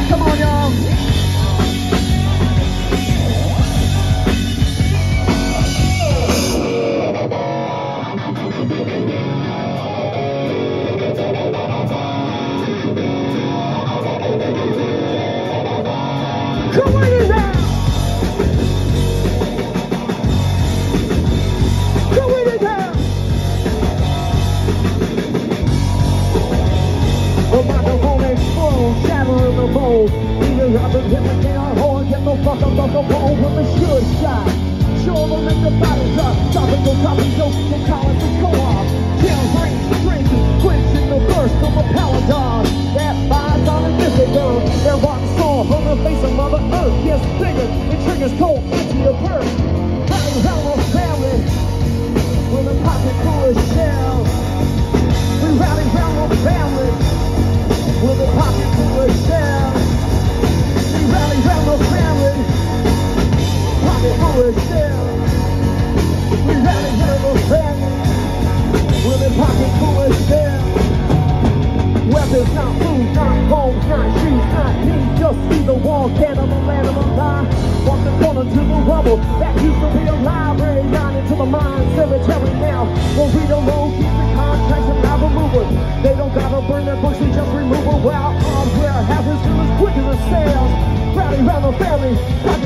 Come on, y'all. Come on in now. Come in now. The microphone explodes, shattering the mold. Even I've been hitting the horn, get the fuck up off the pole with a sure shot. Sure will make the body drop. Stop it, go top and go, the college and co-op. Tails rings, drinking, quenching the thirst of a power dog. That buys on a distant girl. That rock star on the face of Mother Earth gets bigger. It triggers cold into your purse. Rally round the family with a pocket full of shells. We rally round the family with a pocket full of shells. We rally round the family, pocket full of shells. We rally round the family with a pocket full of shells. Weapons, not food, not homes, not shoes, not tea. Just see the wall, cannibal, animal die. Walk the corner to the rubble that used to be a library. Down into the mine cemetery now. Won't read alone, keep the contracts and not removal. They don't gotta burn their books, they just remove them. While arms wear happens to as quick as a sales. Rally round the family,